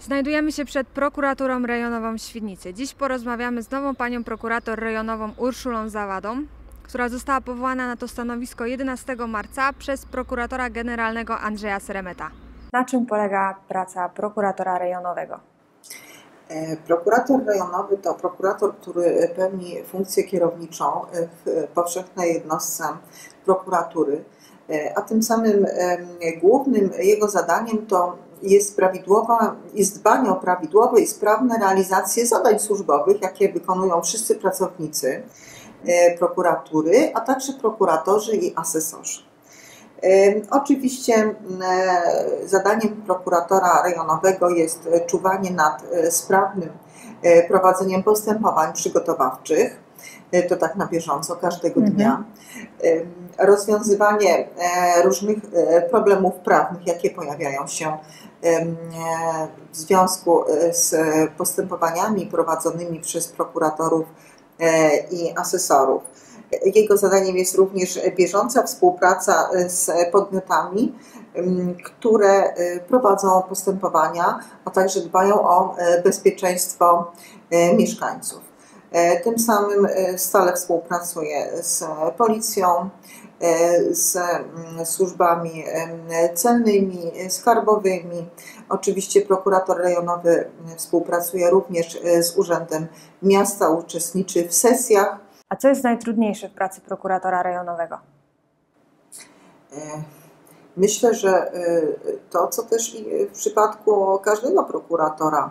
Znajdujemy się przed prokuraturą rejonową w Świdnicy. Dziś porozmawiamy z nową panią prokurator rejonową Urszulą Zawadą, która została powołana na to stanowisko 11 marca przez prokuratora generalnego Andrzeja Seremeta. Na czym polega praca prokuratora rejonowego? Prokurator rejonowy to prokurator, który pełni funkcję kierowniczą w powszechnej jednostce prokuratury, a tym samym głównym jego zadaniem to jest dbanie o prawidłowe i sprawne realizację zadań służbowych, jakie wykonują wszyscy pracownicy prokuratury, a także prokuratorzy i asesorzy. Oczywiście zadaniem prokuratora rejonowego jest czuwanie nad sprawnym prowadzeniem postępowań przygotowawczych, to tak na bieżąco, każdego dnia, rozwiązywanie różnych problemów prawnych, jakie pojawiają się w związku z postępowaniami prowadzonymi przez prokuratorów i asesorów. Jego zadaniem jest również bieżąca współpraca z podmiotami, które prowadzą postępowania, a także dbają o bezpieczeństwo mieszkańców. Tym samym stale współpracuje z policją, z służbami celnymi, skarbowymi. Oczywiście prokurator rejonowy współpracuje również z Urzędem Miasta, uczestniczy w sesjach. A co jest najtrudniejsze w pracy prokuratora rejonowego? Myślę, że to, co też i w przypadku każdego prokuratora,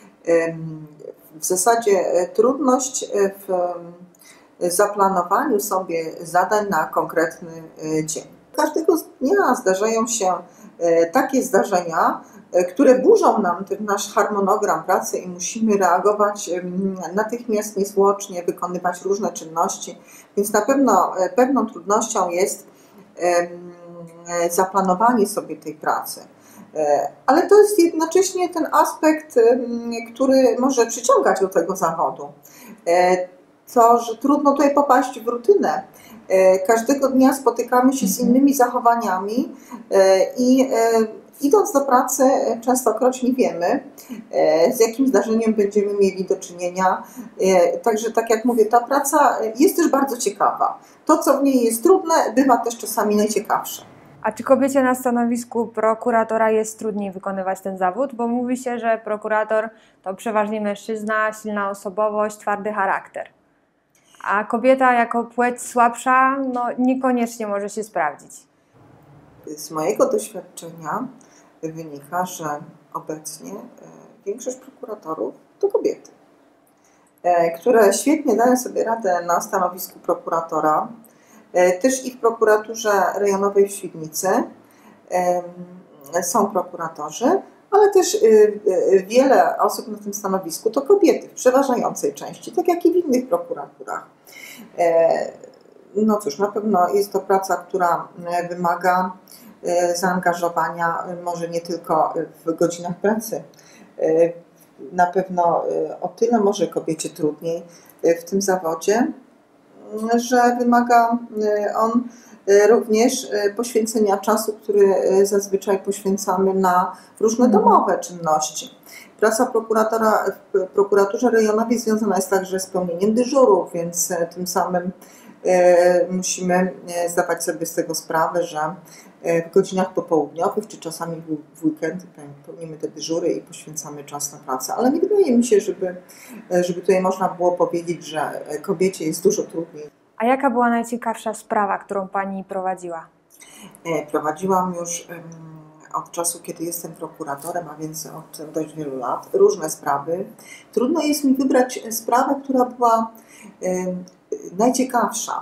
w zasadzie trudność w zaplanowaniu sobie zadań na konkretny dzień. Każdego dnia zdarzają się takie zdarzenia, które burzą nam ten nasz harmonogram pracy i musimy reagować natychmiast, niezwłocznie, wykonywać różne czynności, więc na pewno pewną trudnością jest zaplanowanie sobie tej pracy. Ale to jest jednocześnie ten aspekt, który może przyciągać do tego zawodu. To, że trudno tutaj popaść w rutynę. Każdego dnia spotykamy się z innymi zachowaniami i idąc do pracy częstokroć nie wiemy, z jakim zdarzeniem będziemy mieli do czynienia. Także tak jak mówię, ta praca jest też bardzo ciekawa. To, co w niej jest trudne, bywa też czasami najciekawsze. A czy kobiecie na stanowisku prokuratora jest trudniej wykonywać ten zawód? Bo mówi się, że prokurator to przeważnie mężczyzna, silna osobowość, twardy charakter. A kobieta jako płeć słabsza niekoniecznie może się sprawdzić. Z mojego doświadczenia wynika, że obecnie większość prokuratorów to kobiety, które świetnie dają sobie radę na stanowisku prokuratora, też i w prokuraturze rejonowej w Świdnicy są prokuratorzy, ale też wiele osób na tym stanowisku to kobiety w przeważającej części, tak jak i w innych prokuraturach. No cóż, na pewno jest to praca, która wymaga zaangażowania, może nie tylko w godzinach pracy. Na pewno o tyle może kobiecie trudniej w tym zawodzie, że wymaga on również poświęcenia czasu, który zazwyczaj poświęcamy na różne domowe czynności. Praca prokuratora w prokuraturze rejonowej związana jest także z pełnieniem dyżurów, więc tym samym musimy zdawać sobie z tego sprawę, że w godzinach popołudniowych czy czasami w weekendy pełnimy te dyżury i poświęcamy czas na pracę. Ale nie wydaje mi się, żeby tutaj można było powiedzieć, że kobiecie jest dużo trudniej. A jaka była najciekawsza sprawa, którą Pani prowadziła? Prowadziłam już od czasu, kiedy jestem prokuratorem, a więc od dość wielu lat, różne sprawy. Trudno jest mi wybrać sprawę, która była najciekawsza.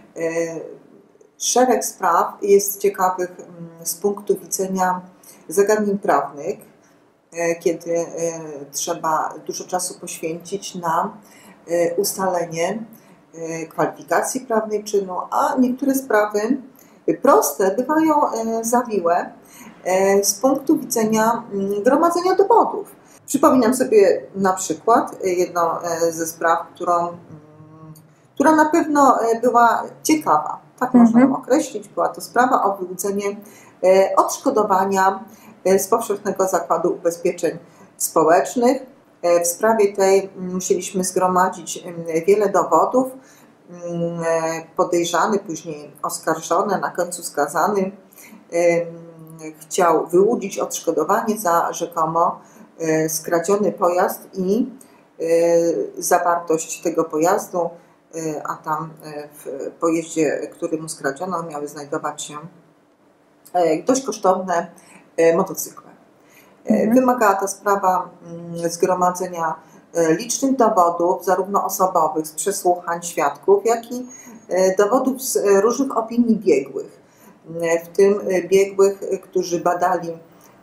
Szereg spraw jest ciekawych z punktu widzenia zagadnień prawnych, kiedy trzeba dużo czasu poświęcić na ustalenie kwalifikacji prawnej czynu, a niektóre sprawy proste bywają zawiłe z punktu widzenia gromadzenia dowodów. Przypominam sobie na przykład jedną ze spraw, która na pewno była ciekawa, tak można ją określić. Była to sprawa o wyłudzenie odszkodowania z Powszechnego Zakładu Ubezpieczeń społecznych. W sprawie tej musieliśmy zgromadzić wiele dowodów. Podejrzany, później oskarżony, na końcu skazany chciał wyłudzić odszkodowanie za rzekomo skradziony pojazd i zawartość tego pojazdu, a tam w pojeździe, który mu skradziono, miały znajdować się dość kosztowne motocykle. Wymagała ta sprawa zgromadzenia licznych dowodów, zarówno osobowych, z przesłuchań świadków, jak i dowodów z różnych opinii biegłych, w tym biegłych, którzy badali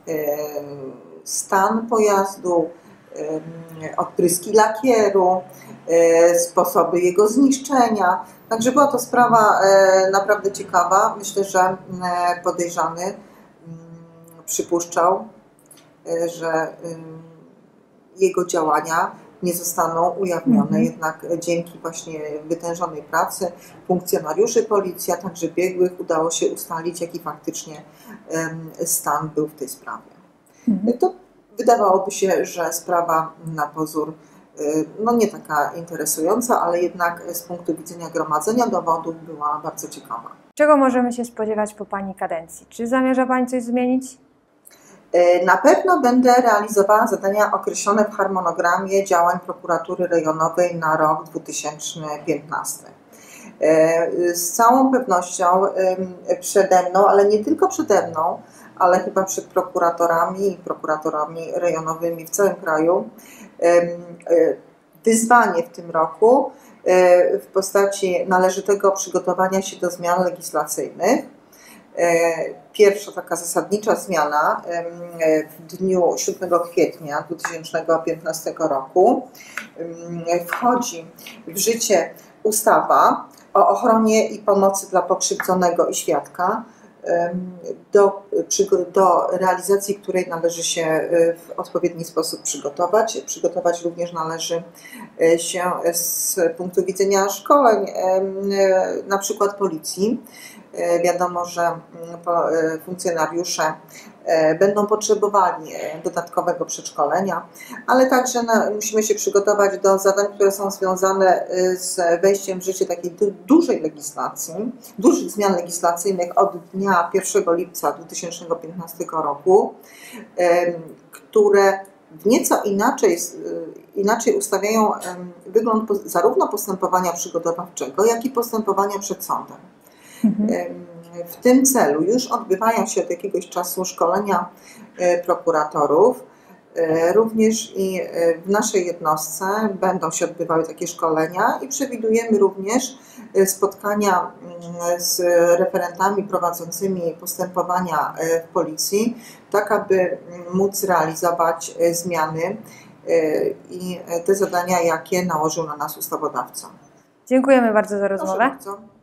stan pojazdu, odpryski lakieru, sposoby jego zniszczenia. Także była to sprawa naprawdę ciekawa. Myślę, że podejrzany przypuszczał, że jego działania nie zostaną ujawnione, jednak dzięki właśnie wytężonej pracy funkcjonariuszy policji, a także biegłych udało się ustalić, jaki faktycznie stan był w tej sprawie. To wydawałoby się, że sprawa na pozór no nie taka interesująca, ale jednak z punktu widzenia gromadzenia dowodów była bardzo ciekawa. Czego możemy się spodziewać po Pani kadencji? Czy zamierza Pani coś zmienić? Na pewno będę realizowała zadania określone w harmonogramie działań prokuratury rejonowej na rok 2015. Z całą pewnością przede mną, ale nie tylko przede mną, ale chyba przed prokuratorami i prokuratorami rejonowymi w całym kraju, wyzwanie w tym roku w postaci należytego przygotowania się do zmian legislacyjnych. Pierwsza taka zasadnicza zmiana w dniu 7 kwietnia 2015 roku wchodzi w życie ustawa o ochronie i pomocy dla pokrzywdzonego i świadka, do realizacji której należy się w odpowiedni sposób przygotować. Przygotować również należy się z punktu widzenia szkoleń, na przykład policji. Wiadomo, że funkcjonariusze będą potrzebowali dodatkowego przeszkolenia, ale także musimy się przygotować do zadań, które są związane z wejściem w życie takiej dużej legislacji, dużych zmian legislacyjnych od dnia 1 lipca 2015 roku, które w nieco inaczej ustawiają wygląd zarówno postępowania przygotowawczego, jak i postępowania przed sądem. W tym celu już odbywają się od jakiegoś czasu szkolenia prokuratorów. Również i w naszej jednostce będą się odbywały takie szkolenia i przewidujemy również spotkania z referentami prowadzącymi postępowania w policji, tak aby móc realizować zmiany i te zadania, jakie nałożył na nas ustawodawca. Dziękujemy bardzo za rozmowę. Proszę bardzo.